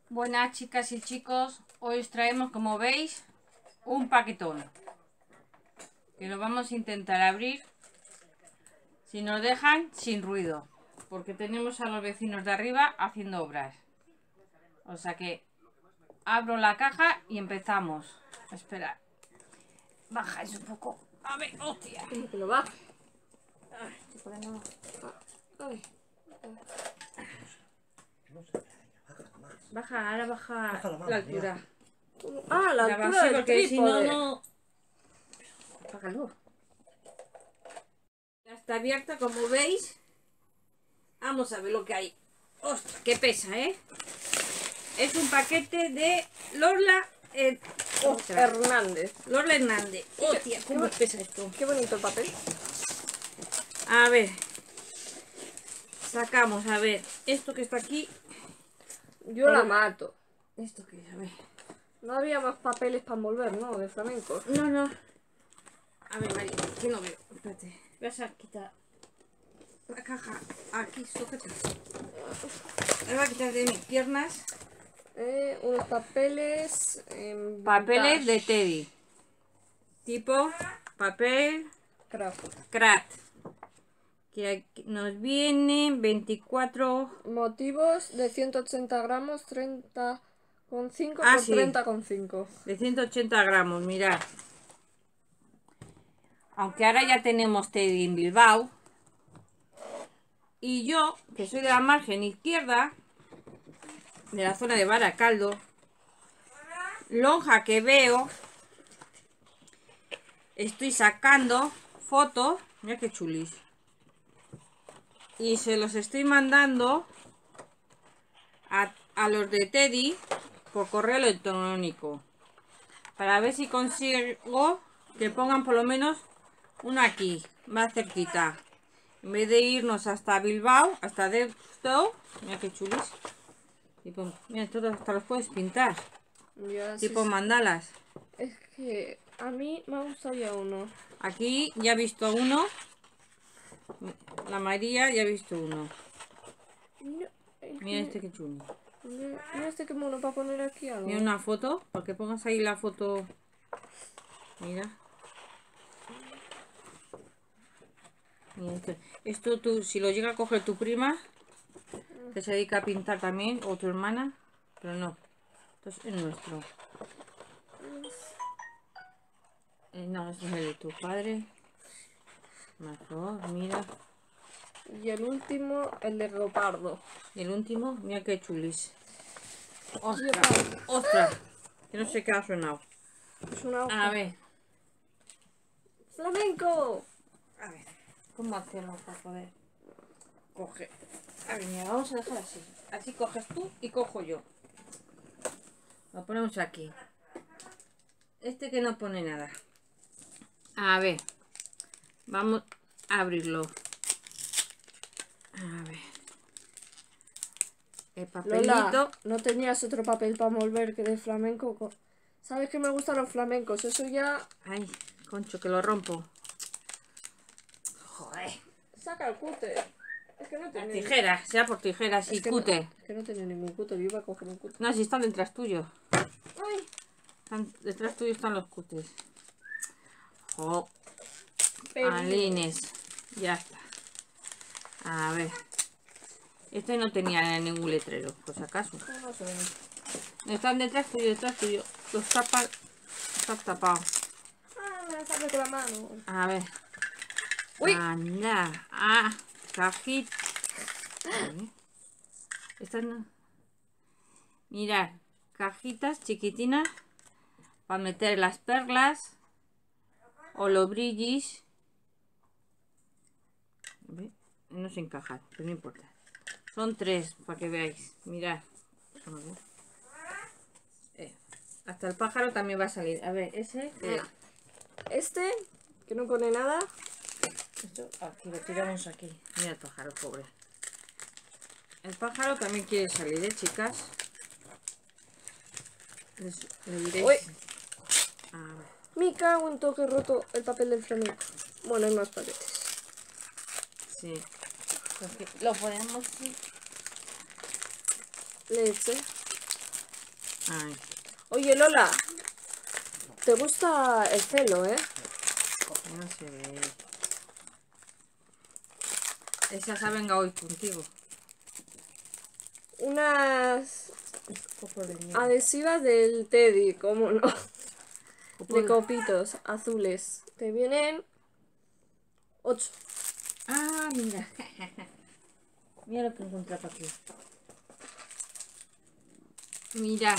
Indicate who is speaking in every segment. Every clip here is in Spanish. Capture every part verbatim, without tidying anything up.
Speaker 1: Buenas chicas y chicos, hoy os traemos, como veis, un paquetón que lo vamos a intentar abrir, si nos dejan, sin ruido, porque tenemos a los vecinos de arriba haciendo obras. O sea que abro la caja y empezamos. Espera, baja eso un poco. A ver, hostia.
Speaker 2: ¿Cómo que lo baja?
Speaker 1: Ay, estoy poniendo-
Speaker 2: Ay.
Speaker 1: Baja, ahora baja,
Speaker 3: Baja la mano,
Speaker 1: la altura.
Speaker 2: Ah, la
Speaker 1: Ya va
Speaker 2: altura
Speaker 1: así,
Speaker 2: del
Speaker 1: porque si no,
Speaker 2: trípode.
Speaker 1: no... Apágalo. Ya está abierta, como veis. Vamos a ver lo que hay. ¡Ostras, qué pesa, eh! Es un paquete de Lola... Eh, ostras,
Speaker 2: Hernández.
Speaker 1: Lola Hernández. ¡Hostia! ¿Cómo
Speaker 2: qué-
Speaker 1: pesa esto?
Speaker 2: Qué bonito el papel.
Speaker 1: A ver. Sacamos, a ver. Esto que está aquí.
Speaker 2: Yo
Speaker 1: Pero-
Speaker 2: la mato.
Speaker 1: ¿Esto qué es? A ver.
Speaker 2: No había más papeles para envolver, ¿no? De flamenco.
Speaker 1: No, no. A ver, María, que no veo. Espérate. Vas a quitar la caja. Aquí, sujeta. Me voy a quitar de mis piernas.
Speaker 2: Eh, unos papeles. em,
Speaker 1: Papeles de
Speaker 2: vintage.
Speaker 1: Teddy. Tipo papel
Speaker 2: Craft.
Speaker 1: craft. Que aquí nos vienen veinticuatro.
Speaker 2: Motivos de ciento ochenta gramos, treinta coma cinco
Speaker 1: Ah,
Speaker 2: por
Speaker 1: sí.
Speaker 2: treinta coma cinco.
Speaker 1: De ciento ochenta gramos, mirad. Aunque ahora ya tenemos Teddy en Bilbao. Y yo, que soy de la margen izquierda, de la zona de Baracaldo, lonja que veo, estoy sacando fotos, mira qué chulis, y se los estoy mandando a, a los de Teddy por correo electrónico, para ver si consigo que pongan por lo menos uno aquí, más cerquita, en vez de irnos hasta Bilbao, hasta Deusto. Mira qué chulis. Tipo, mira, todos hasta los puedes pintar.
Speaker 2: Ya, sí,
Speaker 1: Tipo
Speaker 2: sí.
Speaker 1: mandalas.
Speaker 2: Es que a mí me gustaría uno.
Speaker 1: Aquí ya he visto uno. La María ya he visto uno.
Speaker 2: Mira, es
Speaker 1: Mira
Speaker 2: que-
Speaker 1: este que chulo.
Speaker 2: mira, mira este que mono para poner aquí algo.
Speaker 1: Mira una foto, para que pongas ahí la foto. Mira. Mira esto. Esto tú, si lo llega a coger tu prima, que se dedica a pintar también, o tu hermana, pero no. Esto es nuestro. Eh, no, este es el de tu padre. Mejor, mira.
Speaker 2: Y el último, el de leopardo.
Speaker 1: Y el último, mira qué chulis. ¡Ostras!
Speaker 2: Leopardo.
Speaker 1: ¡Ostras! Que no sé qué ha sonado.
Speaker 2: Es una hoja.
Speaker 1: A ver,
Speaker 2: ¡Flamenco!
Speaker 1: a ver, ¿cómo hacemos para poder coger? A ver, mira, vamos a dejar así. Así coges tú y cojo yo. Lo ponemos aquí. Este que no pone nada. A ver, vamos a abrirlo. A ver. El papelito.
Speaker 2: Lola, ¿no tenías otro papel para envolver que de flamenco? Co- ¿Sabes que me gustan los flamencos? Eso ya...
Speaker 1: Ay, concho, que lo rompo. Joder.
Speaker 2: Saca el cúter. Es que no
Speaker 1: Las
Speaker 2: tiene...
Speaker 1: tijeras, sea por tijeras y
Speaker 2: es que
Speaker 1: cúter.
Speaker 2: No, es que no tiene ningún cúter. Yo iba a coger un cúter.
Speaker 1: No, si están detrás tuyo.
Speaker 2: ¡Ay!
Speaker 1: Están, detrás tuyo están los cúteres. Jo,
Speaker 2: Pero-
Speaker 1: alines. Ya está. A ver. Este no tenía ningún letrero, por si acaso.
Speaker 2: No sé.
Speaker 1: Están detrás tuyo, detrás tuyo. Los tapas. Está tapado.
Speaker 2: Ah, me la saqué con la mano.
Speaker 1: A ver.
Speaker 2: Uy.
Speaker 1: Anda. Ah, cajita. Estas no. Mirad. Cajitas chiquitinas. Para meter las perlas. O los brillis. ¿Ve? No se encajan, pero no importa. Son tres, para que veáis. Mirad. A ver. Eh, hasta el pájaro también va a salir. A ver, ese. eh,
Speaker 2: Este, que no pone nada.
Speaker 1: Esto aquí lo tiramos aquí. Mira el pájaro, pobre. El pájaro también quiere salir, ¿eh, chicas? Les, le diréis.
Speaker 2: Uy.
Speaker 1: A ver.
Speaker 2: Me cago en todo que he roto el papel del flamenco. Bueno, hay más paquetes.
Speaker 1: Sí. Porque lo ponemos así.
Speaker 2: Leche.
Speaker 1: Ay,
Speaker 2: Oye, Lola, ¿te gusta el celo, eh?
Speaker 1: no se ve. Esa se ha vengado hoy contigo.
Speaker 2: Unas
Speaker 1: Copo de nieve.
Speaker 2: adhesivas del Teddy, ¿cómo no?
Speaker 1: Copo
Speaker 2: De
Speaker 1: de-
Speaker 2: copitos azules. Te vienen ocho.
Speaker 1: Ah, mira. Mira lo que encontré por aquí. Mira.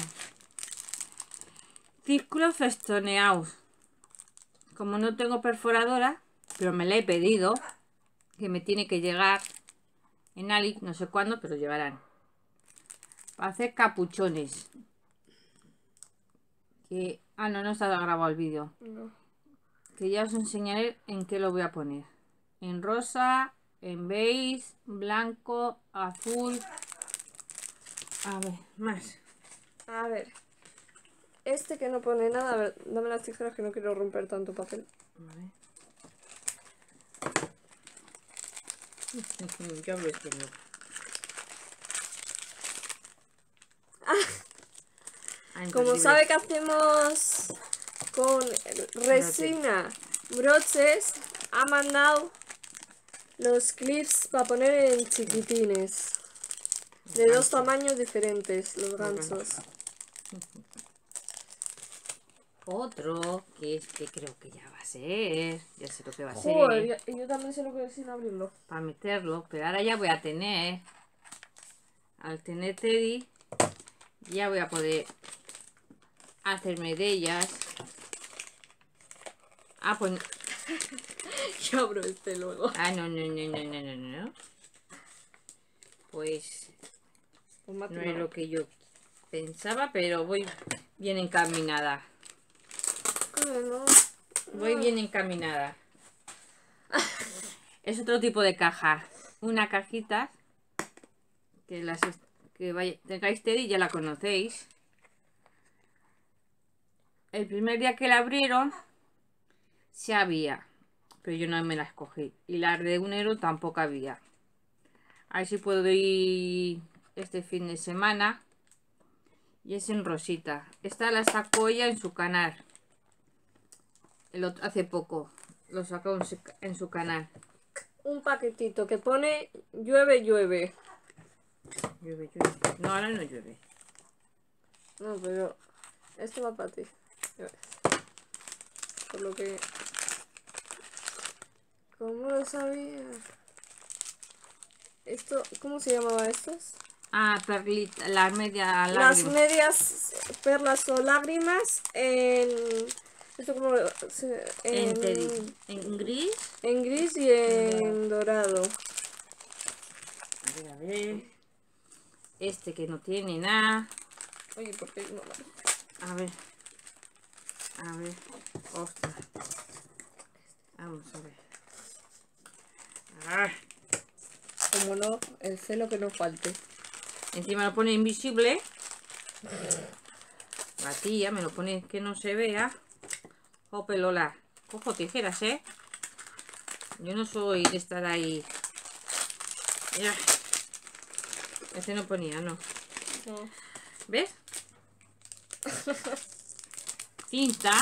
Speaker 1: Círculos festoneados. Como no tengo perforadora, pero me la he pedido, que me tiene que llegar en Ali, no sé cuándo, pero llegarán. Para hacer capuchones. Que... Ah, no, no está grabado el vídeo.
Speaker 2: No.
Speaker 1: Que ya os enseñaré en qué lo voy a poner. En rosa, en beige, blanco, azul. A ver, más.
Speaker 2: A ver. Este que no pone nada, a ver, dame las tijeras que no quiero romper tanto papel.
Speaker 1: A ver. Ya ves que no. Ah,
Speaker 2: Como
Speaker 1: imposible.
Speaker 2: sabe que hacemos con resina broches, ha mandado los clips para poner en chiquitines. De dos tamaños diferentes, los ganchos.
Speaker 1: Otro que este creo que ya va a ser. Ya sé lo que va a
Speaker 2: Joder,
Speaker 1: ser.
Speaker 2: y yo también sé lo que es sin abrirlo.
Speaker 1: Para meterlo. Pero ahora ya voy a tener. Al tener Teddy. Ya voy a poder hacerme de ellas. Ah, pues.
Speaker 2: Yo abro este luego.
Speaker 1: Ah, no, no, no, no, no, no, no. Pues
Speaker 2: Pues me ha
Speaker 1: no es
Speaker 2: timado.
Speaker 1: lo que yo pensaba, pero voy bien encaminada.
Speaker 2: Ay, no.
Speaker 1: Voy bien encaminada. Es otro tipo de caja. Una cajita que las est- que vaya, tengáis Teddy ya la conocéis. El primer día que la abrieron sí había, pero yo no me la escogí. Y las de un euro tampoco había. A ver si puedo ir este fin de semana. Y es en rosita. Esta la sacó ella en su canal. El otro, hace poco. Lo sacó en su, en su canal.
Speaker 2: Un paquetito que pone llueve, llueve.
Speaker 1: Llueve, llueve. No, ahora no llueve.
Speaker 2: No, pero esto va para ti. Ya ves. Por lo que... ¿Cómo lo sabía? Esto, ¿cómo se llamaba estas?
Speaker 1: Ah, perlita, la media
Speaker 2: Las
Speaker 1: lágrima.
Speaker 2: medias perlas o lágrimas en... Esto como... se-
Speaker 1: En,
Speaker 2: En,
Speaker 1: Teddy. En gris.
Speaker 2: en gris y en dorado.
Speaker 1: A ver, a ver. Este que no tiene nada.
Speaker 2: Oye, ¿por qué no?
Speaker 1: A ver. A ver. Ostras. Vamos a ver. Ah,
Speaker 2: Como no, el celo que no falte.
Speaker 1: encima lo pone invisible. La tía me lo pone que no se vea. Jope, Lola. Cojo tijeras, ¿eh? Yo no soy de estar ahí. Mira. Este no ponía, no.
Speaker 2: No.
Speaker 1: ¿Ves? Cinta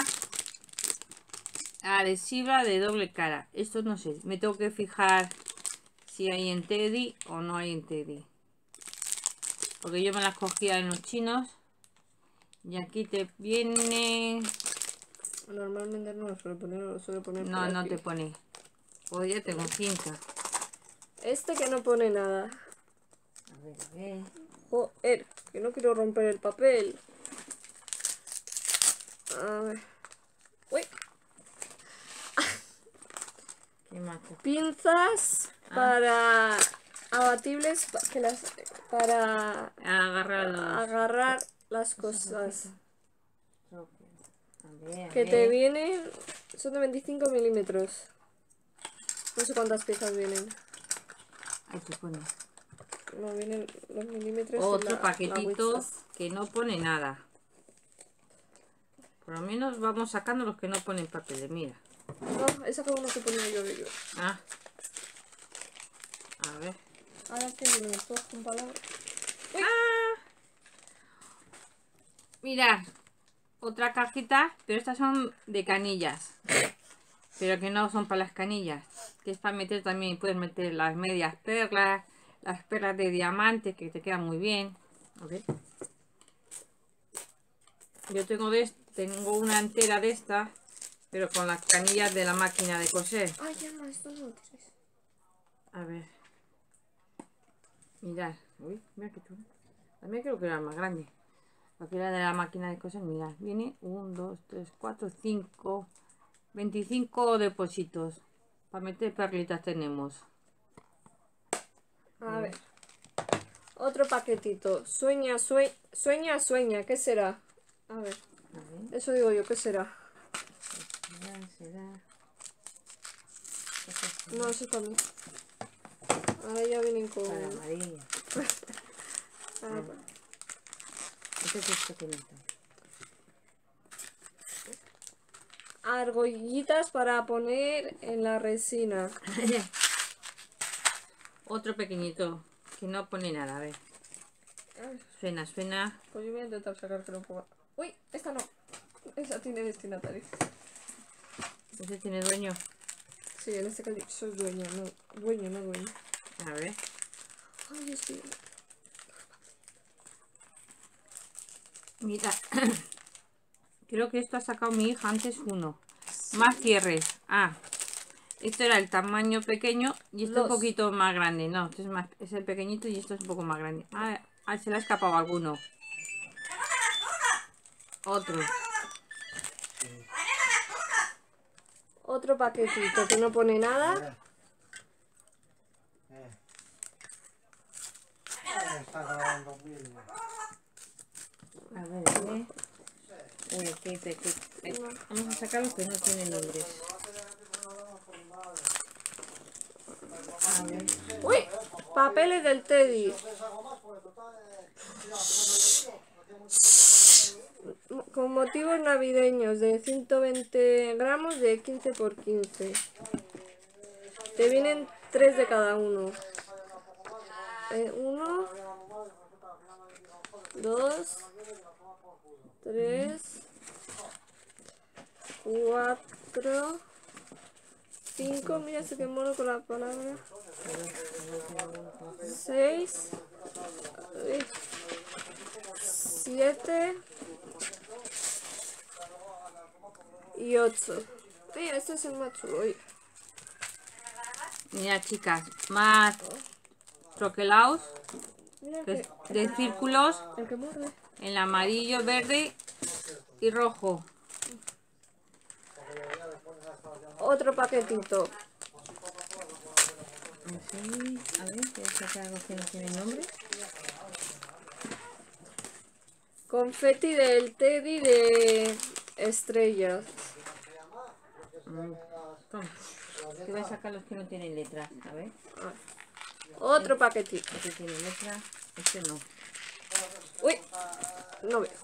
Speaker 1: adhesiva de doble cara. Esto no sé. Me tengo que fijar si hay en Teddy o no hay en Teddy. Porque yo me las cogía en los chinos. Y aquí te viene...
Speaker 2: Normalmente no lo suele poner, lo suele poner
Speaker 1: No,
Speaker 2: por
Speaker 1: no
Speaker 2: aquí.
Speaker 1: te pone. Pues ya tengo cinta.
Speaker 2: Este que no pone nada.
Speaker 1: A ver, a ver.
Speaker 2: Joder, que no quiero romper el papel. A ver. Uy,
Speaker 1: ¿Qué más?
Speaker 2: pinzas
Speaker 1: Ah.
Speaker 2: para abatibles pa- que las, para
Speaker 1: Agarrados.
Speaker 2: agarrar las cosas.
Speaker 1: A ver, a
Speaker 2: Que
Speaker 1: ver.
Speaker 2: te vienen, son de veinticinco milímetros. No sé cuántas piezas vienen.
Speaker 1: Ahí te pone.
Speaker 2: No vienen los milímetros. y
Speaker 1: Otro
Speaker 2: la- la
Speaker 1: paquetito
Speaker 2: huichas.
Speaker 1: que no pone nada. Por lo menos vamos sacando los que no ponen papeles. Mira.
Speaker 2: No, esa fue uno que ponía yo. yo.
Speaker 1: Ah. A ver.
Speaker 2: Ahora que vienen todas con palabras.
Speaker 1: ¡Ah! Mirad, otra cajita, pero estas son de canillas. Pero que no son para las canillas. Que es para meter también, puedes meter las medias perlas, las perlas de diamante, que te quedan muy bien. A ver. Yo tengo, de, tengo una entera de esta, pero con las canillas de la máquina de coser.
Speaker 2: Ay, llama, esto no lo tienes.
Speaker 1: A ver. Mirad. Uy, mira qué chulo. También creo que era más grande. Aquí era de la máquina de coser, mirad. Viene uno, dos, tres, cuatro, cinco, veinticinco depósitos. Para meter perlitas tenemos.
Speaker 2: A ver. Otro paquetito. Sueña, sueña, sueña, sueña. ¿Qué será? A ver.
Speaker 1: A ver,
Speaker 2: Eso digo yo, ¿qué será?
Speaker 1: será, será.
Speaker 2: No, eso también. Ahora ya vienen con...
Speaker 1: Para amarilla.
Speaker 2: Ah,
Speaker 1: Este es este pequeñito.
Speaker 2: argollitas para poner en la resina.
Speaker 1: Otro pequeñito que no pone nada, a ver. Suena, suena.
Speaker 2: Pues yo voy a intentar sacar que no ponga. Uy, esta no. Esa tiene destinatario.
Speaker 1: Ese tiene dueño.
Speaker 2: Sí, en este caso soy dueña, no. Dueño, no dueño.
Speaker 1: A ver.
Speaker 2: Ay, estoy...
Speaker 1: Mira. Creo que esto ha sacado mi hija antes uno. Más cierres. Ah. Esto era el tamaño pequeño y esto
Speaker 2: Dos.
Speaker 1: un poquito más grande. No, esto es, más, es el pequeñito y esto es un poco más grande. Ah, ah, se le ha escapado alguno. Otro.
Speaker 2: Otro paquetito que no pone nada.
Speaker 1: A ver, a ver. Uy, aquí, aquí, aquí. Vamos a sacar los que no tienen nombres. A ver.
Speaker 2: Uy, papeles del Teddy. Con motivos navideños de ciento veinte gramos de quince por quince. Te vienen tres de cada uno. Eh, uno, dos, tres, cuatro, cinco. Mira, se quemó mono con la palabra. Seis, eh, siete y ocho. Mira, este es el más chulo. Oye.
Speaker 1: Mira, chicas, más troquelaos
Speaker 2: Mira
Speaker 1: que
Speaker 2: que,
Speaker 1: es de círculos
Speaker 2: el que muerde.
Speaker 1: en amarillo, verde y rojo.
Speaker 2: Otro paquetito.
Speaker 1: Así, a ver, voy a sacar algo que no tiene nombre.
Speaker 2: Confeti del Teddy de estrellas.
Speaker 1: Mm, toma. Te voy a sacar los que no tienen letras, a ver.
Speaker 2: Otro paquetito.
Speaker 1: Este tiene letra, este no.
Speaker 2: Uy, no veo.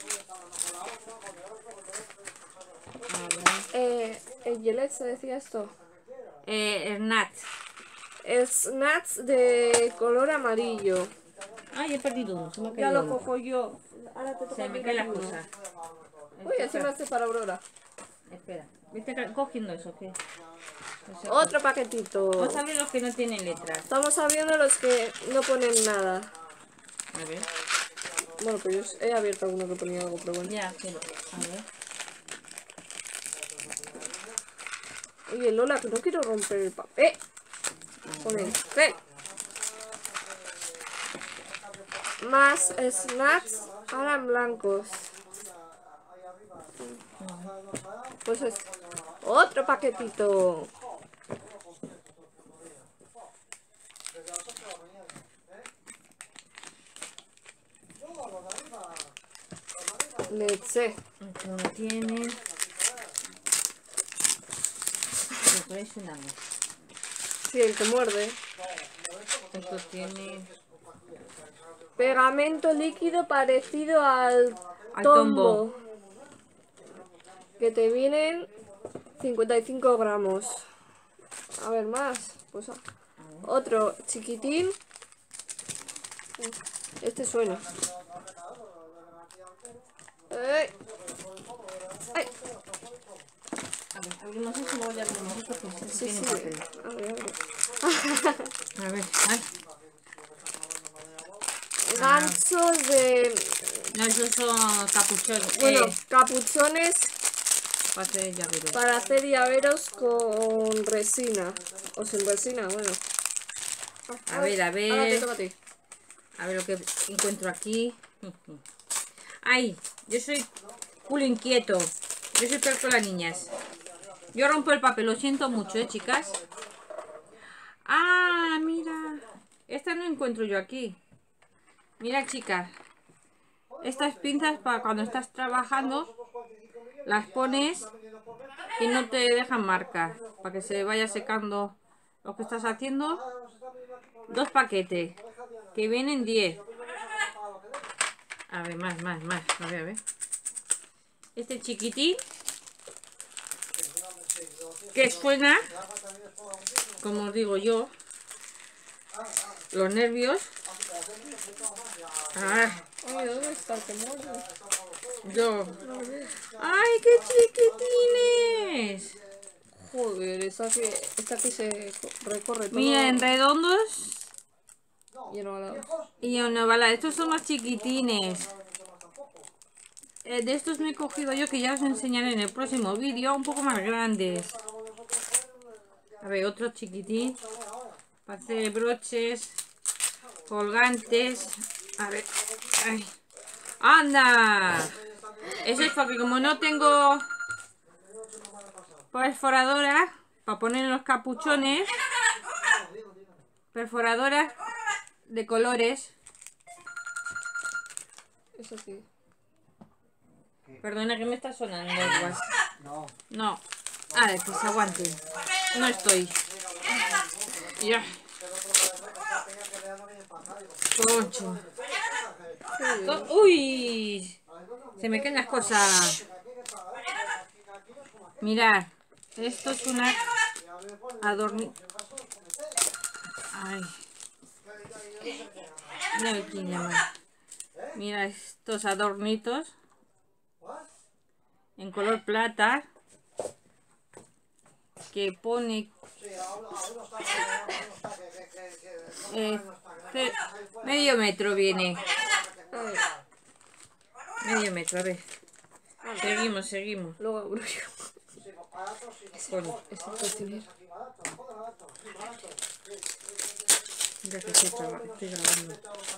Speaker 1: A ver.
Speaker 2: Eh, el Gillette se decía esto.
Speaker 1: Eh, Ernat.
Speaker 2: Snacks de color amarillo.
Speaker 1: Ay, he perdido uno, se me ha
Speaker 2: Ya
Speaker 1: caído
Speaker 2: lo
Speaker 1: uno.
Speaker 2: cojo yo. Ahora te toca
Speaker 1: Se
Speaker 2: a
Speaker 1: me
Speaker 2: ti
Speaker 1: cae la
Speaker 2: uno.
Speaker 1: cosa.
Speaker 2: Uy, así me hace para Aurora.
Speaker 1: Espera, vete ca- cogiendo eso, ¿qué? O sea,
Speaker 2: Otro paquetito.
Speaker 1: vamos a ver los que no tienen letras.
Speaker 2: Estamos sabiendo los que no ponen nada.
Speaker 1: A ver.
Speaker 2: Bueno, pues yo he abierto alguno que ponía algo, pero bueno.
Speaker 1: Ya, pero, a ver.
Speaker 2: Oye, Lola, que no quiero romper el papel. Con el papel. Más snacks, ahora en blancos. Pues es otro paquetito. Leche.
Speaker 1: Esto no tiene. Esto es una vez.
Speaker 2: Sí, el que muerde.
Speaker 1: Esto tiene.
Speaker 2: Pegamento líquido parecido al
Speaker 1: Al
Speaker 2: tombo.
Speaker 1: tombo.
Speaker 2: Que te vienen cincuenta y cinco gramos. A ver, más. Pues otro chiquitín. Este suena. Ay. Ay.
Speaker 1: A ver, abrimos eso, luego ya abrimos esto, pues esto
Speaker 2: Sí,
Speaker 1: tiene
Speaker 2: sí.
Speaker 1: papel.
Speaker 2: Abre, abre.
Speaker 1: A ver, ay.
Speaker 2: Ganchos de...
Speaker 1: No, esos son capuchones.
Speaker 2: Bueno,
Speaker 1: eh,
Speaker 2: capuchones
Speaker 1: para hacer llaveros.
Speaker 2: para hacer llaveros con resina. O sin resina, bueno.
Speaker 1: A ver, a
Speaker 2: Ahora te
Speaker 1: ver.
Speaker 2: toca a ti.
Speaker 1: A ver lo que encuentro aquí. Ay, yo soy culo inquieto. Yo soy peor con las niñas. Yo rompo el papel, lo siento mucho, ¿eh, chicas? Ah, mira. Esta no encuentro yo aquí. Mira, chicas. Estas pinzas para cuando estás trabajando, las pones y no te dejan marcar. Para que se vaya secando lo que estás haciendo. Dos paquetes. Que vienen diez. A ver, más, más, más. A ver, a ver. Este chiquitín. Que suena, como os digo yo, los nervios. Ah,
Speaker 2: Ay, ¿dónde está el que muerde?
Speaker 1: yo. ¡Ay, qué chiquitines!
Speaker 2: Joder, esta que, esta que se recorre todo.
Speaker 1: Mira, en redondos
Speaker 2: Y en ovalados.
Speaker 1: y en ovalada. Estos son los chiquitines. Eh, de estos me he cogido yo, que ya os enseñaré en el próximo vídeo, un poco más grandes. A ver, otro chiquitín. Para hacer broches, colgantes. A ver. Ay. ¡Anda! Eso es porque como no tengo perforadora para poner en los capuchones, perforadoras de colores.
Speaker 2: Eso sí.
Speaker 1: Perdona que me está sonando el WhatsApp. No. No. A ver, que se aguante. No estoy. Ya. Concho. Uy. Se me caen las cosas. Mirad. Esto es una adorno. Ay. No me quién llama. Mira estos adornitos. En color plata. Que pone eh, que medio metro viene.
Speaker 2: Ay,
Speaker 1: Medio metro, a ver. Seguimos, seguimos.
Speaker 2: luego abro yo.
Speaker 1: Con,
Speaker 2: Es el cocinero.
Speaker 1: mira que estoy, traba- estoy grabando.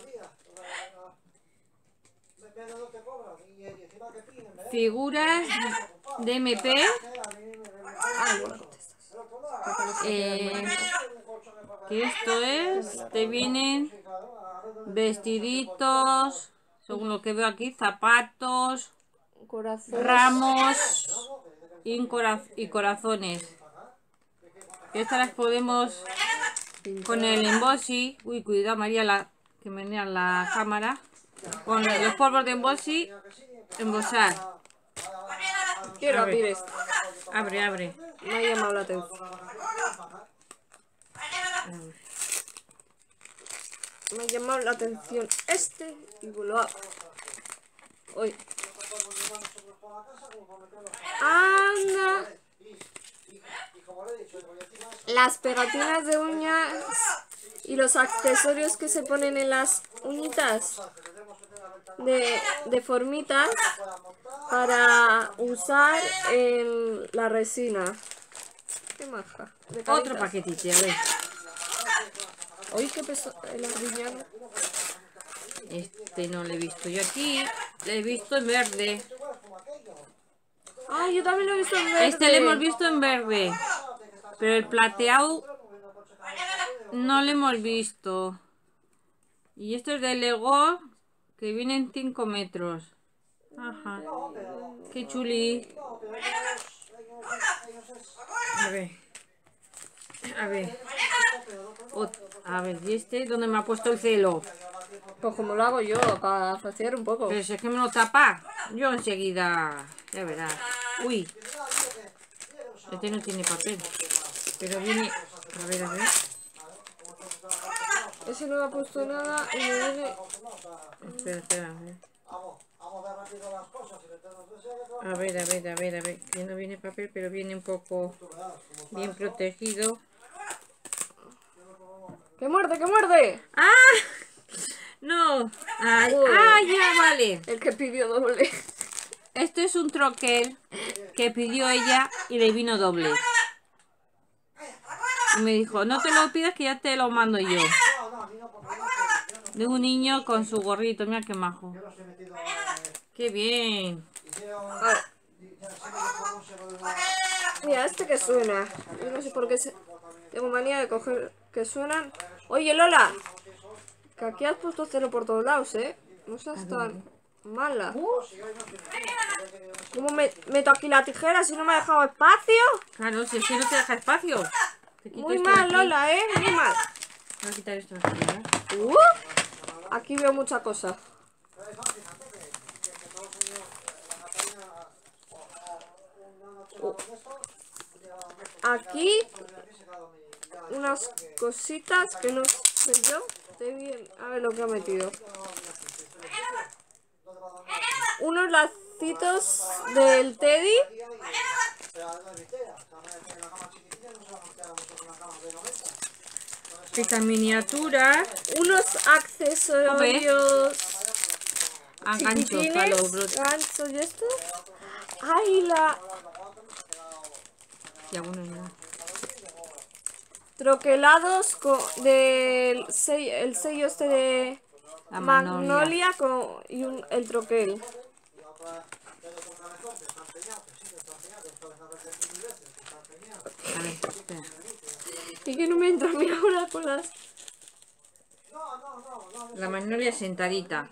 Speaker 1: Figuras de M P.
Speaker 2: Ah, bueno.
Speaker 1: Eh, que esto es, te vienen vestiditos, según lo que veo aquí, zapatos,
Speaker 2: Corazón.
Speaker 1: ramos y, cora- y corazones. Que estas las podemos con el embossy. Uy, cuidado María, la, que menea la cámara. Con los polvos de embossy, embosar.
Speaker 2: Quiero
Speaker 1: A ver.
Speaker 2: abrir esto.
Speaker 1: Abre, abre.
Speaker 2: Me ha llamado la atención. Me ha llamado la atención este y lo abro. Uy. Anda. Las pegatinas de uñas y los accesorios que se ponen en las uñitas de, de formitas para usar en la resina. Qué maja. De
Speaker 1: Otro
Speaker 2: caritas.
Speaker 1: paquetito, a ver.
Speaker 2: Uy, qué peso el arriñano.
Speaker 1: Este no lo he visto yo aquí. Lo he visto en verde.
Speaker 2: Ah, yo también lo he visto en verde.
Speaker 1: Este lo hemos visto en verde. Pero el plateado no lo hemos visto. Y esto es de Lego, que vienen cinco metros. Ajá. Qué chuli. A ver. A ver. Ot- a ver, ¿y este dónde me ha puesto el celo?
Speaker 2: Pues como lo hago yo, para fastidiar un poco.
Speaker 1: Pero si es que me lo tapa. Yo enseguida. Ya verás. Uy. Este no tiene papel. Pero viene. A ver, a ver.
Speaker 2: Ese no me ha puesto nada y me viene...
Speaker 1: Espera, espera. A ver. A ver, a ver, a ver, a ver. Que no viene papel, pero viene un poco bien protegido.
Speaker 2: ¡Que muerde, que muerde!
Speaker 1: ¡Ah! No. Ay,
Speaker 2: Uy.
Speaker 1: ah, ya vale.
Speaker 2: El que pidió doble.
Speaker 1: Esto es un troquel que pidió ella y le vino doble. Y me dijo, no te lo pidas que ya te lo mando yo. De un niño con su gorrito, mira qué majo. Qué bien.
Speaker 2: A ver. Mira, este que suena. Yo no sé por qué se... tengo manía de coger que suenan. Oye, Lola, que aquí has puesto cero por todos lados, ¿eh? No seas tan mala. ¿Cómo me meto aquí la tijera si no me ha dejado espacio?
Speaker 1: Claro, si es que no te deja espacio. Te quito
Speaker 2: Muy
Speaker 1: esto de
Speaker 2: mal,
Speaker 1: aquí.
Speaker 2: Lola, ¿eh? Muy mal.
Speaker 1: Voy a quitar esto de aquí, ¿eh?
Speaker 2: Uh, aquí veo mucha cosa. Uh. Aquí unas cositas que no sé yo. Estoy bien. A ver lo que ha metido. Unos lacitos del Teddy.
Speaker 1: Estas miniaturas.
Speaker 2: Unos accesorios.
Speaker 1: A ganchos para los brotes.
Speaker 2: Ganchos y esto. Ay, la
Speaker 1: Y algunos no.
Speaker 2: troquelados con del sello, el sello este de
Speaker 1: La
Speaker 2: Magnolia con y un, el troquel.
Speaker 1: A ver, espera.
Speaker 2: Y que no me entra mi ahora con las.
Speaker 1: La magnolia sentadita.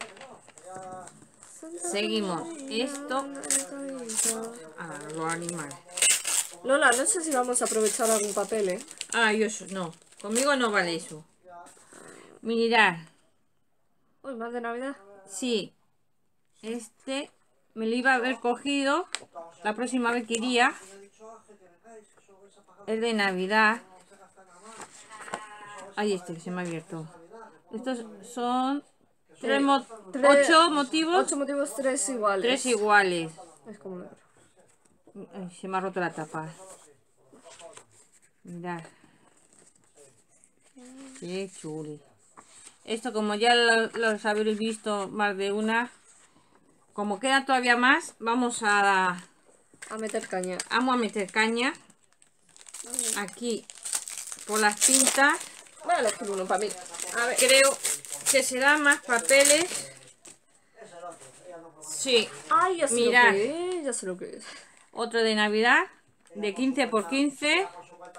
Speaker 1: Seguimos. Esto. Ah, los animales.
Speaker 2: Lola, no sé si vamos a aprovechar algún papel, ¿eh?
Speaker 1: Ah, yo so- no. Conmigo no vale eso. Mirad.
Speaker 2: Uy, más de Navidad.
Speaker 1: Sí. Este me lo iba a haber cogido la próxima vez que iría. Es de Navidad. Ay, este que se me ha abierto. Estos son tres mo-
Speaker 2: Tres-
Speaker 1: ocho motivos.
Speaker 2: Ocho motivos, tres iguales.
Speaker 1: Tres iguales.
Speaker 2: Es como negro.
Speaker 1: Ay, se me ha roto la tapa. Mirad. Qué chuli. Esto, como ya lo- los habréis visto más de una, como queda todavía más, vamos a,
Speaker 2: A meter caña.
Speaker 1: vamos a meter caña aquí por las pintas.
Speaker 2: Voy a elegir uno para mí. A ver.
Speaker 1: Creo que serán más papeles. Sí,
Speaker 2: Ay, ya sé
Speaker 1: Mirad.
Speaker 2: lo que es. Ya sé lo que es.
Speaker 1: otro de Navidad de quince por quince.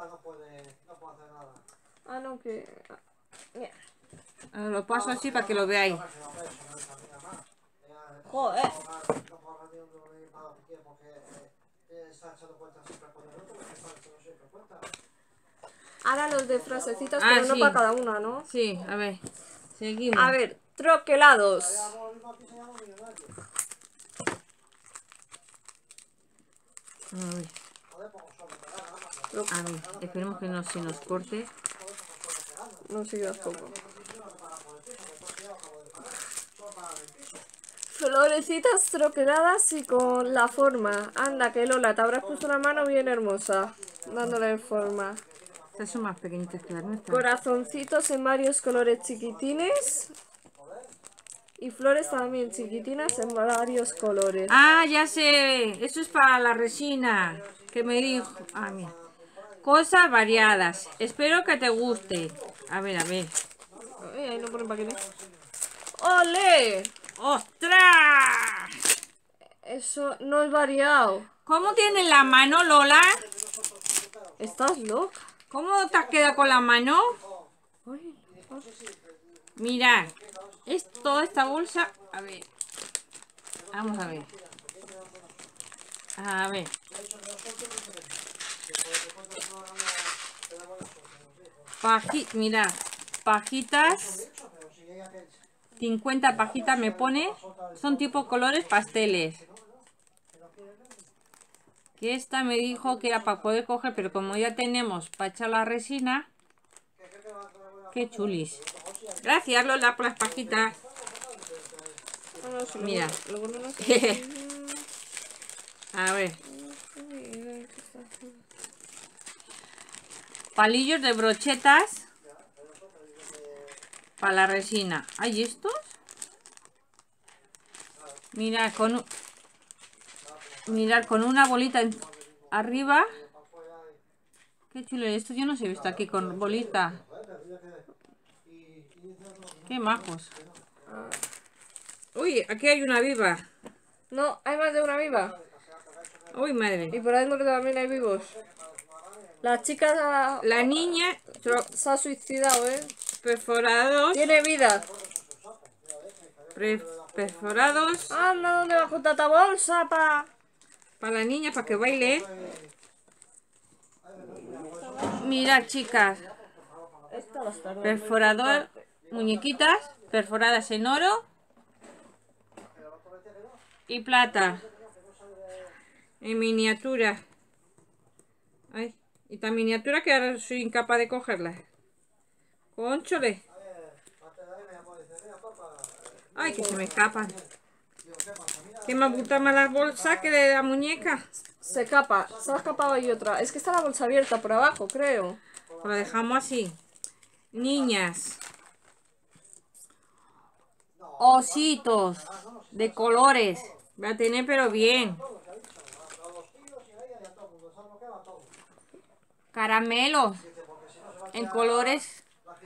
Speaker 2: Ah, no, que. Mira.
Speaker 1: Os lo paso así para que lo veáis.
Speaker 2: Joder. Ahora los de frasecitas,
Speaker 1: Ah,
Speaker 2: pero no
Speaker 1: sí.
Speaker 2: para cada una, ¿no?
Speaker 1: Sí, a ver, seguimos.
Speaker 2: A ver, troquelados.
Speaker 1: A ver. A ver, esperemos que no se nos corte.
Speaker 2: No sigas poco. Florecitas troqueladas y con la forma. Anda, que Lola, te habrás puesto una mano bien hermosa, dándole forma.
Speaker 1: Estas son más pequeñitas que las nuestras.
Speaker 2: Corazoncitos en varios colores chiquitines. Y flores también chiquitinas en varios colores.
Speaker 1: Ah, ya sé. Eso es para la resina. Que me dijo. Ah, mira. Cosas variadas. Espero que te guste. A ver, a ver.
Speaker 2: Ay, ahí no ponen paquete. ¡Ole!
Speaker 1: ¡Ostras!
Speaker 2: Eso no es variado.
Speaker 1: ¿Cómo tienes la mano, Lola?
Speaker 2: ¿Estás loca?
Speaker 1: ¿Cómo te has quedado con la mano?
Speaker 2: Ay,
Speaker 1: Mira. Es toda esta bolsa. A ver. Vamos a ver. A ver. Paji, mira, pajitas. cincuenta pajitas me pone. Son tipo colores pasteles. Que esta me dijo que era para poder coger, pero como ya tenemos para echar la resina. Qué chulis. Gracias, Lola, por las pajitas.
Speaker 2: No, no, si lo
Speaker 1: Mira.
Speaker 2: bueno- lo bueno no es-
Speaker 1: A ver. Palillos de brochetas para la resina. ¿Hay estos? Mira, con un- mirar con una bolita en- arriba. Qué chulo. Esto yo no sé visto aquí con bolita. Qué majos. Uy, aquí hay una viva.
Speaker 2: No, hay más de una viva.
Speaker 1: Uy, madre.
Speaker 2: Y por adentro también hay vivos. La chica
Speaker 1: La niña tro-
Speaker 2: se ha suicidado, ¿eh?
Speaker 1: perforados.
Speaker 2: Tiene vida.
Speaker 1: pre- perforados
Speaker 2: Anda, ¿dónde va con tanta bolsa, pa?
Speaker 1: para la niña para que baile. Mira, chicas.
Speaker 2: Esta la está
Speaker 1: Perforador, muñequitas perforadas en oro y plata. En miniatura. Ay, y tan miniatura que ahora soy incapaz de cogerla. Cónchole. Ay, que se me escapan. Que me apunta más la bolsa que de la muñeca.
Speaker 2: Se escapa, se ha escapado ahí otra. Es que está la bolsa abierta por abajo, creo.
Speaker 1: Lo dejamos así. Niñas. Ositos. De colores. Va a tener pero bien. Caramelos. En colores.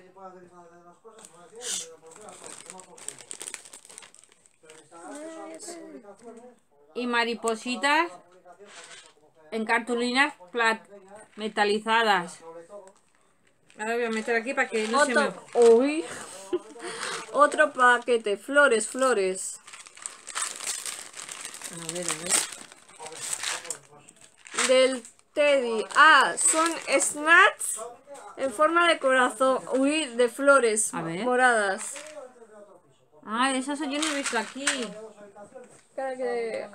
Speaker 1: Y maripositas en cartulinas plat metalizadas. Ahora voy a meter aquí para que no se me...
Speaker 2: Otro, uy. Otro paquete, flores, flores.
Speaker 1: A ver, a ver.
Speaker 2: Del Teddy. Ah, son snacks en forma de corazón. Uy, de flores
Speaker 1: A ver.
Speaker 2: moradas.
Speaker 1: Ah, esas yo no he visto aquí.
Speaker 2: Cara que...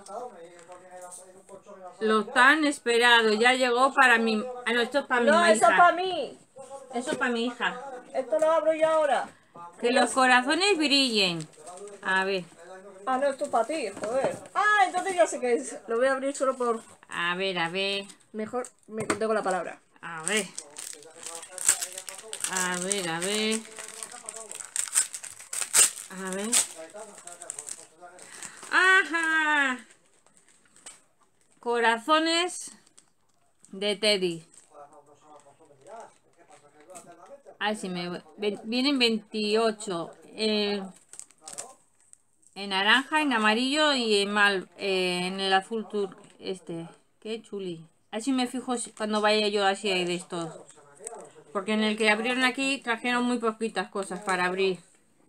Speaker 1: Lo tan esperado. Ya llegó para mi... Ah, no, esto es para mi
Speaker 2: No, eso es para
Speaker 1: hija.
Speaker 2: mí.
Speaker 1: Eso es para mi hija.
Speaker 2: Esto lo abro yo ahora.
Speaker 1: Que los corazones brillen. A ver.
Speaker 2: Ah, no, esto es para ti, joder. Ah, entonces ya sé qué es. Lo voy a abrir solo por...
Speaker 1: A ver, a ver.
Speaker 2: Mejor me contengo la palabra.
Speaker 1: A ver. A ver, a ver. A ver. ¡Ajá! Corazones de Teddy. Ay, sí me... ven- Vienen veintiocho. Eh, en naranja, en amarillo y en mal... eh, en el azul tur... Este. Qué chuli. Así me fijo si- cuando vaya yo así de estos. Porque en el que abrieron aquí trajeron muy poquitas cosas para abrir.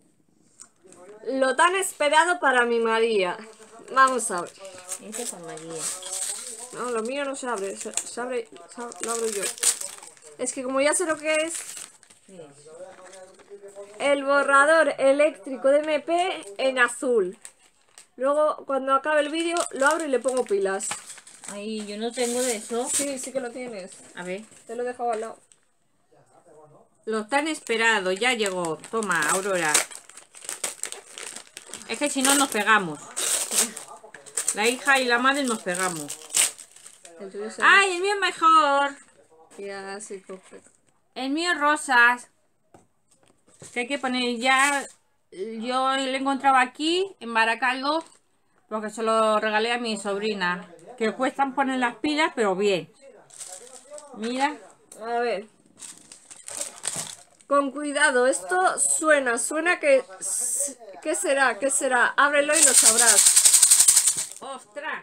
Speaker 2: Lo tan esperado para mi María. Vamos a ver.
Speaker 1: Ese es María.
Speaker 2: No, lo mío no se abre. Se, se abre, se- lo abro yo. Es que como ya sé lo que es... El borrador eléctrico de M P en azul. Luego, cuando acabe el vídeo, lo abro y le pongo pilas.
Speaker 1: Ay, yo no tengo de eso.
Speaker 2: Sí, sí que lo tienes.
Speaker 1: A ver.
Speaker 2: Te lo he dejado al lado.
Speaker 1: Lo tan esperado, ya llegó. Toma, Aurora. Es que si no nos pegamos. La hija y la madre nos pegamos.
Speaker 2: El tuyo se...
Speaker 1: ¡Ay, el mío es mejor!
Speaker 2: Ya, sí, completo.
Speaker 1: El mío es rosas. Que hay que poner ya... Yo lo encontraba aquí, en Baracaldo, porque se lo regalé a mi sobrina. Que cuestan poner las pilas, pero bien. Mira.
Speaker 2: A ver. Con cuidado, esto suena, suena que... ¿Qué será? ¿Qué será? Ábrelo y lo sabrás.
Speaker 1: ¡Ostras!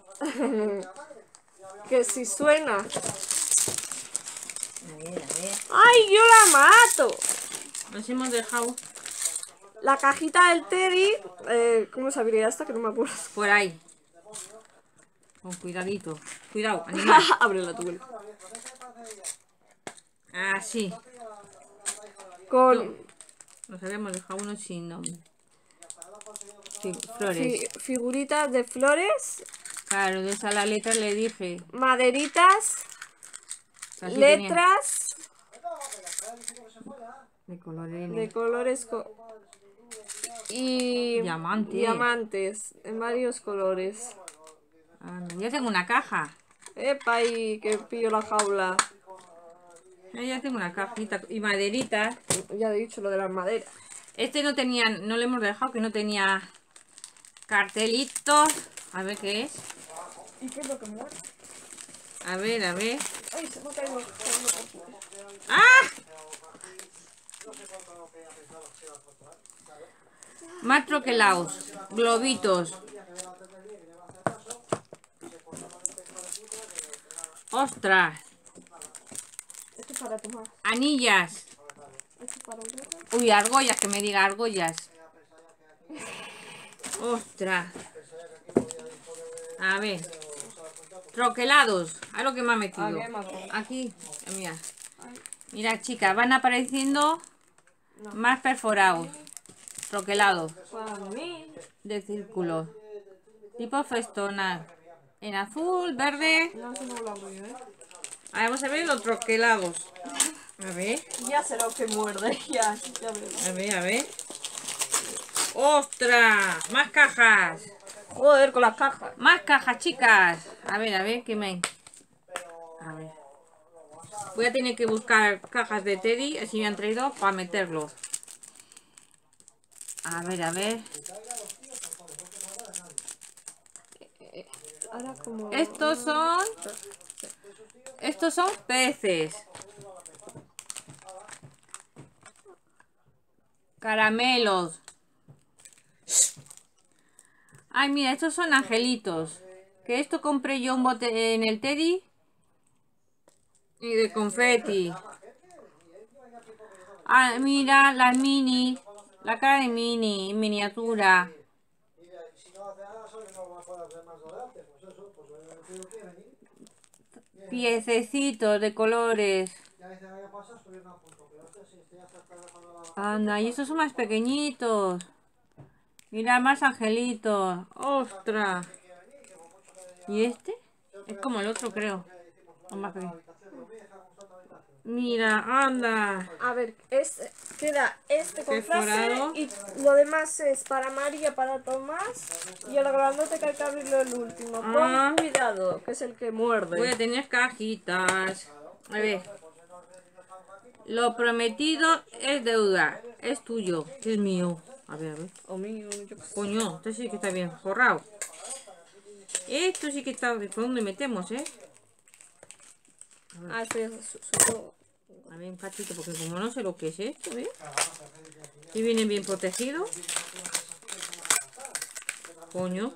Speaker 2: Que si suena.
Speaker 1: A ver, a ver.
Speaker 2: ¡Ay, yo la mato!
Speaker 1: Nos hemos dejado
Speaker 2: La cajita del Teddy... Eh, ¿Cómo se abriría esta? Que no me acuerdo.
Speaker 1: por ahí. Con cuidadito. Cuidado, animal.
Speaker 2: Ábrela tú.
Speaker 1: Así.
Speaker 2: Con
Speaker 1: Nos habíamos dejado uno sin nombre. Sí, flores.
Speaker 2: fi- figuritas de flores,
Speaker 1: Claro, de esa la letra le dije.
Speaker 2: maderitas,
Speaker 1: Así tenía
Speaker 2: letras
Speaker 1: de colores.
Speaker 2: de colores... co- y
Speaker 1: Diamantes.
Speaker 2: diamantes en varios colores.
Speaker 1: Anda, ya tengo una caja.
Speaker 2: Epa, y que pillo la jaula.
Speaker 1: Ya, ya tengo una cajita y maderita.
Speaker 2: Ya he dicho lo de las maderas.
Speaker 1: Este no tenía, no le hemos dejado que no tenía cartelitos. A ver qué es.
Speaker 2: ¿Y qué es lo que me da?
Speaker 1: A ver, a ver.
Speaker 2: Ay, se me ha caído.
Speaker 1: ¡Ah! Más troquelados, globitos. ¡Ostras!
Speaker 2: Esto es para tomar.
Speaker 1: Anillas.
Speaker 2: Esto es para otra.
Speaker 1: Uy, argollas, que me diga argollas. ¡Ostras! A ver. Troquelados. A lo que me ha metido.
Speaker 2: Ah, más.
Speaker 1: Aquí. Mira. Mira, chicas, van apareciendo más perforados. Troquelados.
Speaker 2: Para mí.
Speaker 1: De círculo. Tipo festona. En azul, verde.
Speaker 2: No sé cómo lo abro yo, ¿eh?
Speaker 1: Ahora vamos a ver los troquelados. A ver.
Speaker 2: Ya sé lo que muerde. Ya, ya veo.
Speaker 1: A ver, a ver. ¡Ostras! ¡Más cajas!
Speaker 2: Joder, con las cajas.
Speaker 1: ¡Más cajas, chicas! A ver, a ver, ¿qué me hay? A ver. Voy a tener que buscar cajas de Teddy, así me han traído, para meterlo. A ver, a ver.
Speaker 2: Ahora como...
Speaker 1: Estos son... Estos son peces. Caramelos. Ay, mira, estos son angelitos. Que esto compré yo un bote en el Teddy. Y de confeti. Ah, mira, las mini. La cara de mini, en miniatura. Piececitos de colores. Anda, y estos son más pequeñitos. Mira, más angelitos. ¡Ostras! ¿Y este? Es como el otro, creo. O más pequeño. Mira, anda.
Speaker 2: A ver, este, queda este con
Speaker 1: Perforado.
Speaker 2: frase y lo demás es para María, para Tomás y el grandote que hay que abrirlo el último.
Speaker 1: Ah.
Speaker 2: Con cuidado, que es el que muerde.
Speaker 1: Voy a tener cajitas. A ver. Lo prometido es deuda. Es tuyo. Es mío. A ver, a ver.
Speaker 2: O mío, yo qué sé.
Speaker 1: Coño, esto sí que está bien forrado. Esto sí que está... ¿Por dónde metemos, eh?
Speaker 2: Ah, esto ya es su, su-
Speaker 1: A ver, un cachito, porque como no sé lo que es esto, ¿ves? Y vienen bien protegidos. Coño.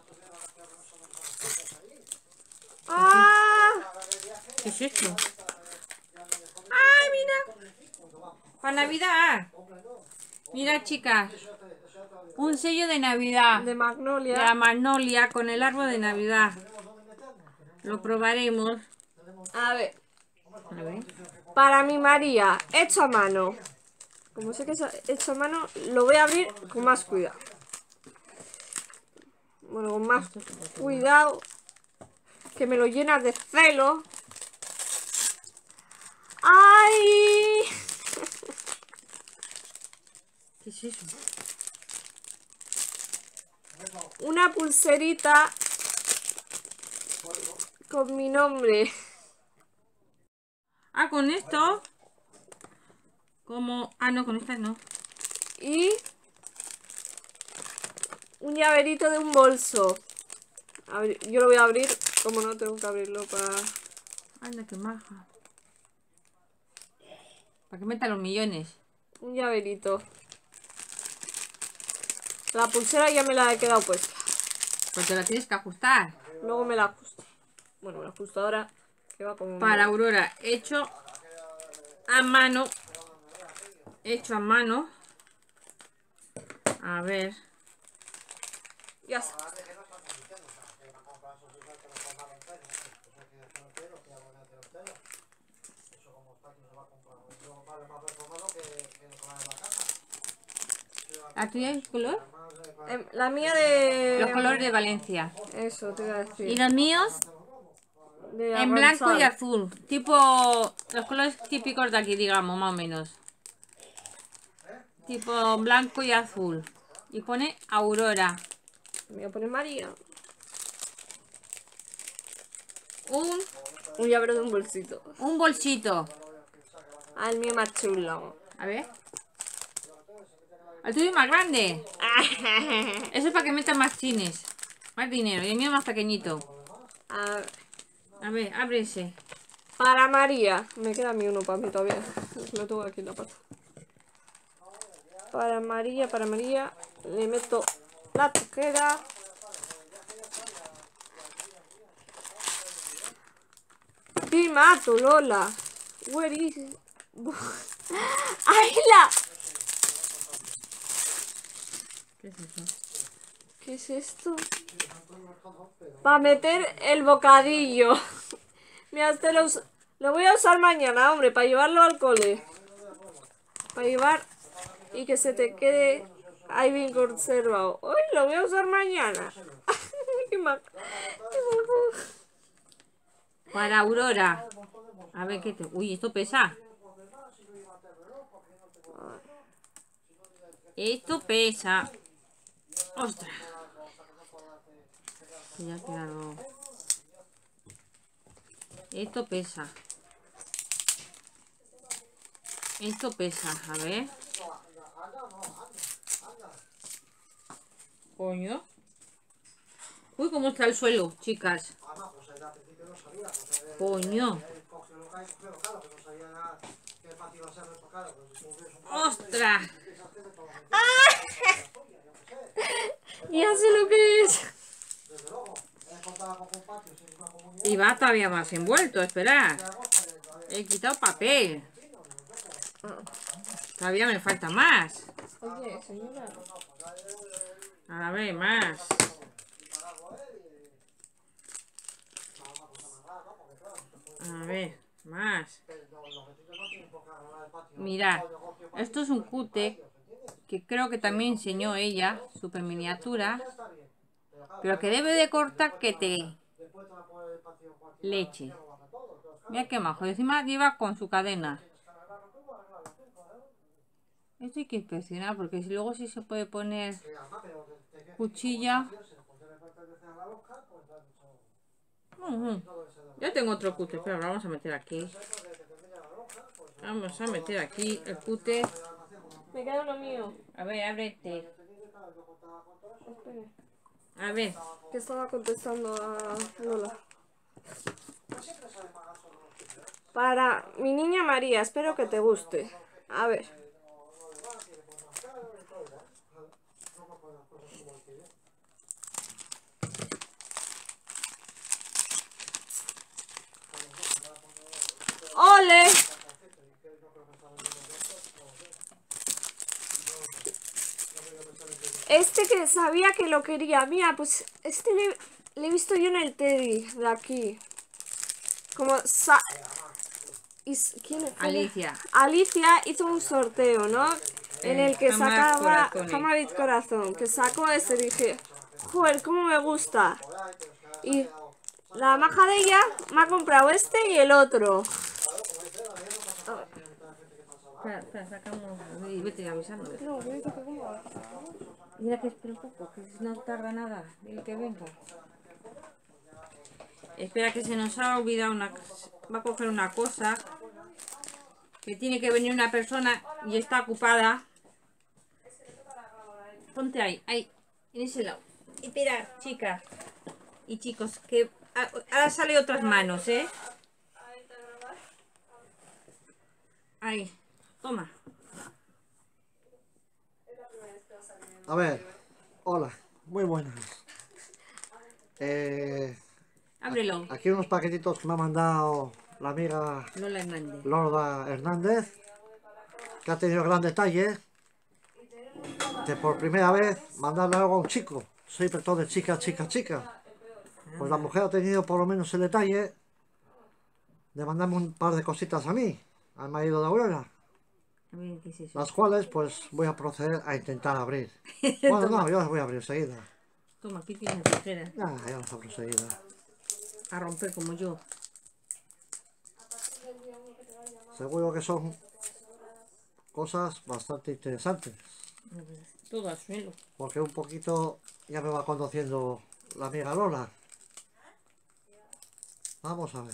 Speaker 2: ¡Ah!
Speaker 1: ¿Qué es esto? ¡Ay, mira! Para Navidad. Mira, chicas. Un sello de Navidad.
Speaker 2: De
Speaker 1: De
Speaker 2: Magnolia.
Speaker 1: la magnolia con el árbol de Navidad. Lo probaremos.
Speaker 2: A ver,
Speaker 1: A ver.
Speaker 2: para mi María, hecho a mano. Como sé que es hecho a mano, lo voy a abrir con más cuidado. Bueno, con más cuidado. Que me lo llena de celo. ¡Ay!
Speaker 1: ¿Qué es eso?
Speaker 2: Una pulserita con mi nombre.
Speaker 1: Ah, con esto. Como... Ah, no, con esta no.
Speaker 2: Y un llaverito de un bolso. A ver, yo lo voy a abrir, como no tengo que abrirlo para...
Speaker 1: Anda, qué maja. Para que meta los millones.
Speaker 2: Un llaverito. La pulsera ya me la he quedado puesta.
Speaker 1: Pues te la tienes que ajustar.
Speaker 2: Luego me la ajusto. Bueno, me la ajusto ahora. Que va como...
Speaker 1: Para Aurora, hecho a mano. Hecho a mano. A ver.
Speaker 2: Ya está.
Speaker 1: ¿La tuya es color?
Speaker 2: Em, la mía de...
Speaker 1: Los colores de Valencia.
Speaker 2: Eso, te iba a
Speaker 1: Y
Speaker 2: decir.
Speaker 1: los míos
Speaker 2: De
Speaker 1: en blanco y
Speaker 2: avanzar.
Speaker 1: azul. Tipo los colores típicos de aquí, digamos, más o menos. Tipo blanco y azul. Y pone Aurora.
Speaker 2: Voy a poner María.
Speaker 1: Un,
Speaker 2: Un llavero de un bolsito.
Speaker 1: un bolsito.
Speaker 2: Ah, el mío más chulo.
Speaker 1: A ver. El tuyo es más grande. Eso es para que metas más chines. Más dinero. Y el mío más pequeñito.
Speaker 2: Ah,
Speaker 1: A ver, abre ese.
Speaker 2: para María. Me queda a mí uno para mí todavía. Lo tengo aquí en la pata. Para María, para María. Le meto la tijera. ¡Qué mato, Lola! Where is it? ¡Ay, la!
Speaker 1: ¿Qué es eso?
Speaker 2: ¿Qué es esto? Para meter el bocadillo. Mira, este lo, us- lo voy a usar mañana, hombre, para llevarlo al cole. Para llevar y que se te quede ahí bien conservado. Hoy lo voy a usar mañana. Qué ma- qué majo.
Speaker 1: Para Aurora. A ver qué te... Uy, esto pesa. Esto pesa. Ostras. Ya ha quedado. Esto pesa. Esto pesa. A ver. Coño. Uy, cómo está el suelo, chicas. Coño. ¡Ostras!
Speaker 2: Ya sé lo que es.
Speaker 1: Y va todavía más envuelto, espera. He quitado papel. Todavía me falta más.
Speaker 2: Oye, señora.
Speaker 1: A ver, más. A ver, más. Mirad, esto es un cute que creo que también enseñó ella, super miniatura, pero que debe de cortar que te leche. Mira qué majo, encima lleva con su cadena. Esto hay que inspeccionar porque si luego sí se puede poner cuchilla. Uh-huh. Ya tengo otro cute, pero lo vamos a meter aquí. Vamos a meter aquí el cute.
Speaker 2: Me queda uno mío.
Speaker 1: A ver, ábrete.
Speaker 2: Espere.
Speaker 1: A ver.
Speaker 2: Que estaba contestando a Lola. Para mi niña María, espero que te guste. A ver. ¡Ole! Este que sabía que lo quería. Mira, pues este le, le he visto yo en el Teddy de aquí. Como sa y, ¿quién fue?
Speaker 1: Alicia.
Speaker 2: Alicia hizo un sorteo, ¿no? En
Speaker 1: Eh,
Speaker 2: el que
Speaker 1: Jamás
Speaker 2: sacaba
Speaker 1: Corazones.
Speaker 2: Jamás Corazón. Que sacó ese. Dije, joder, cómo me gusta. Y la maja de ella me ha comprado este y el otro.
Speaker 1: Espera, espera, sacamos. Y vete avisando.
Speaker 2: No, que dice que como-
Speaker 1: Mira que espera un poco, que no tarda nada. Dile que venga. Espera que se nos ha olvidado una... Va a coger una cosa. Que tiene que venir una persona y está ocupada. Ponte ahí, ahí, en ese lado. Espera, chicas y chicos, que a- ahora sale otras manos, ¿eh? Ahí, toma.
Speaker 3: A ver, hola, muy buenas. Eh,
Speaker 1: Ábrelo,
Speaker 3: aquí unos paquetitos que me ha mandado la amiga
Speaker 1: Lola Hernández.
Speaker 3: Lorda Hernández, que ha tenido gran detalle de por primera vez mandarle algo a un chico. Siempre todo de chica, chica, chica. Pues la mujer ha tenido por lo menos el detalle de mandarme un par de cositas a mí, al marido de Aurora,
Speaker 1: A ver, ¿qué es eso?
Speaker 3: las cuales pues voy a proceder a intentar abrir. Bueno, no, yo las voy a abrir enseguida.
Speaker 1: Toma, aquí tienes tijeras.
Speaker 3: Ah, ya las abro enseguida.
Speaker 1: A romper como yo.
Speaker 3: Seguro que son cosas bastante interesantes.
Speaker 1: Todo al suelo.
Speaker 3: Porque un poquito ya me va conociendo la amiga Lola. Vamos a ver.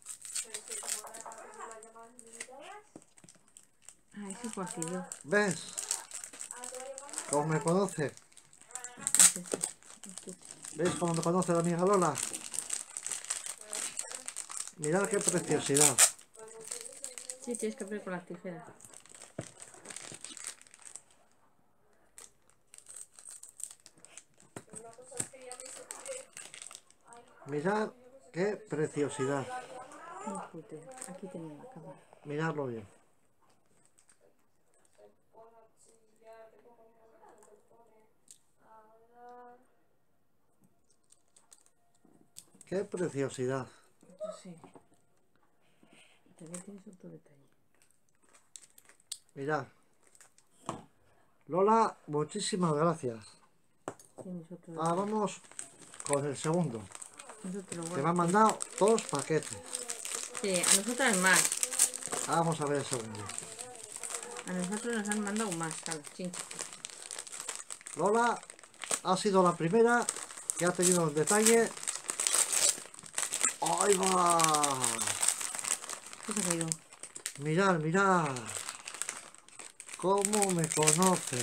Speaker 1: Ah, ese fue así yo.
Speaker 3: ¿Ves? ¿Cómo me conoce?
Speaker 1: Ese, ese, ese.
Speaker 3: ¿Ves cómo me conoce la amiga Lola? Mirad qué preciosidad.
Speaker 1: Sí, tienes que abrir con las tijeras.
Speaker 3: Mirad qué preciosidad.
Speaker 1: No, pute. Aquí tenía la cámara.
Speaker 3: Miradlo bien. Qué preciosidad.
Speaker 1: Sí. También tienes otro detalle.
Speaker 3: Mirad. Lola, muchísimas gracias.
Speaker 1: Tienes otro detalle.
Speaker 3: Ahora vamos con el segundo.
Speaker 1: Eso te lo
Speaker 3: Que
Speaker 1: guardo.
Speaker 3: me han mandado dos paquetes.
Speaker 1: Sí, a nosotras más.
Speaker 3: Vamos a ver el segundo.
Speaker 1: A nosotros nos han mandado más, a los chicos.
Speaker 3: Lola ha sido la primera que ha tenido un detalle. ¡Ahí va!
Speaker 1: ¿Qué se ha caído?
Speaker 3: Mirad, mirad. ¿Cómo me conoce?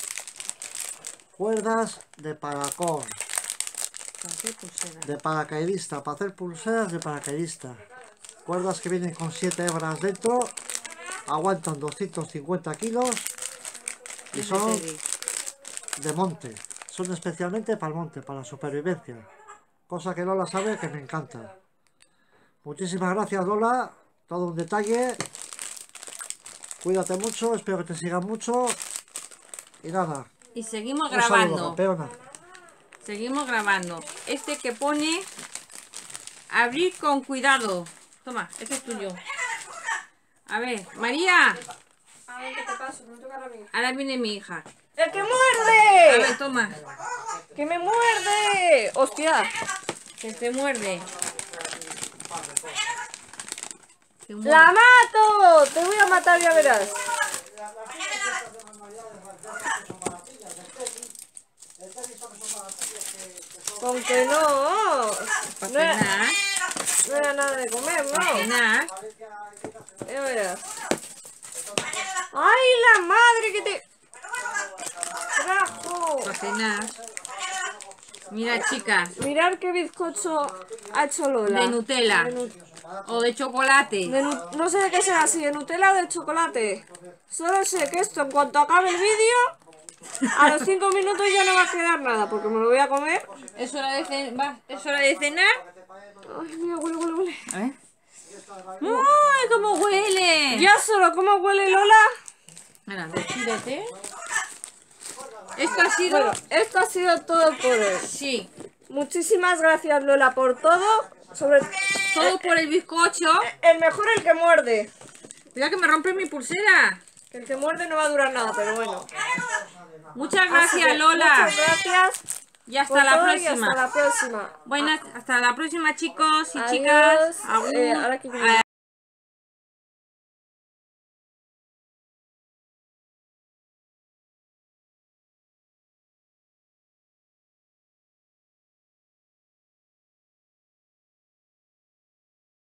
Speaker 3: Cuerdas de paracón.
Speaker 1: ¿Para qué pulsera?
Speaker 3: De paracaidista. Para hacer pulseras de paracaidista. Cuerdas que vienen con siete hebras dentro. Aguantan doscientos cincuenta kilos. Y
Speaker 1: Es de
Speaker 3: son
Speaker 1: Teddy.
Speaker 3: de monte. Son especialmente para el monte, para la supervivencia. Cosa que Lola sabe que me encanta. Muchísimas gracias, Lola. Todo un detalle. Cuídate mucho, espero que te sigan mucho. Y nada.
Speaker 1: Y seguimos
Speaker 3: Un saludo,
Speaker 1: grabando.
Speaker 3: campeona.
Speaker 1: Seguimos grabando. Este que pone abrir con cuidado. Toma, este es tuyo. A ver, María.
Speaker 2: A ver, ¿qué te pasa? Me toca a mí.
Speaker 1: Ahora viene mi hija.
Speaker 2: ¡El que
Speaker 1: A
Speaker 2: muerde!
Speaker 1: ver, toma.
Speaker 2: ¡Que me muerde! ¡Hostia!
Speaker 1: Que te muerde. Que muerde.
Speaker 2: ¡La mato! Te voy a matar, ya verás. Con que no.
Speaker 1: Para
Speaker 2: No era,
Speaker 1: cenar.
Speaker 2: no era nada de comer,
Speaker 1: Para
Speaker 2: ¿no?
Speaker 1: cenar.
Speaker 2: Ya verás. ¡Ay, la madre que te... ¡Trajo!
Speaker 1: Para cenar. Mira, chicas.
Speaker 2: Mirad qué bizcocho ha hecho Lola.
Speaker 1: De Nutella.
Speaker 2: De nu-
Speaker 1: O de chocolate.
Speaker 2: de nu- no sé de qué será, si de Nutella o de chocolate. Solo sé que esto, en cuanto acabe el vídeo, a los cinco minutos ya no va a quedar nada, porque me lo voy a comer.
Speaker 1: ¿Es hora de, cen- va- ¿Es hora de cenar?
Speaker 2: Ay, mira, huele, huele, huele.
Speaker 1: A ver. ¡Ay, cómo huele!
Speaker 2: Ya solo, ¿cómo huele Lola?
Speaker 1: Ahora, despídete. Esto ha sido...
Speaker 2: Bueno, esto ha sido todo por hoy.
Speaker 1: Sí.
Speaker 2: Muchísimas gracias, Lola, por todo. Sobre
Speaker 1: Todo por el bizcocho.
Speaker 2: el mejor el que muerde.
Speaker 1: Cuidado que me rompe mi pulsera.
Speaker 2: Que el que muerde no va a durar nada, pero bueno.
Speaker 1: Muchas
Speaker 2: Así
Speaker 1: gracias,
Speaker 2: que
Speaker 1: Lola.
Speaker 2: Muchas gracias.
Speaker 1: Y hasta
Speaker 2: por
Speaker 1: la
Speaker 2: todo y
Speaker 1: próxima.
Speaker 2: hasta la próxima.
Speaker 1: Buenas, hasta la próxima, chicos y
Speaker 2: Adiós.
Speaker 1: chicas.
Speaker 2: Eh,
Speaker 1: Agur.
Speaker 2: ahora que yo-
Speaker 1: Adiós.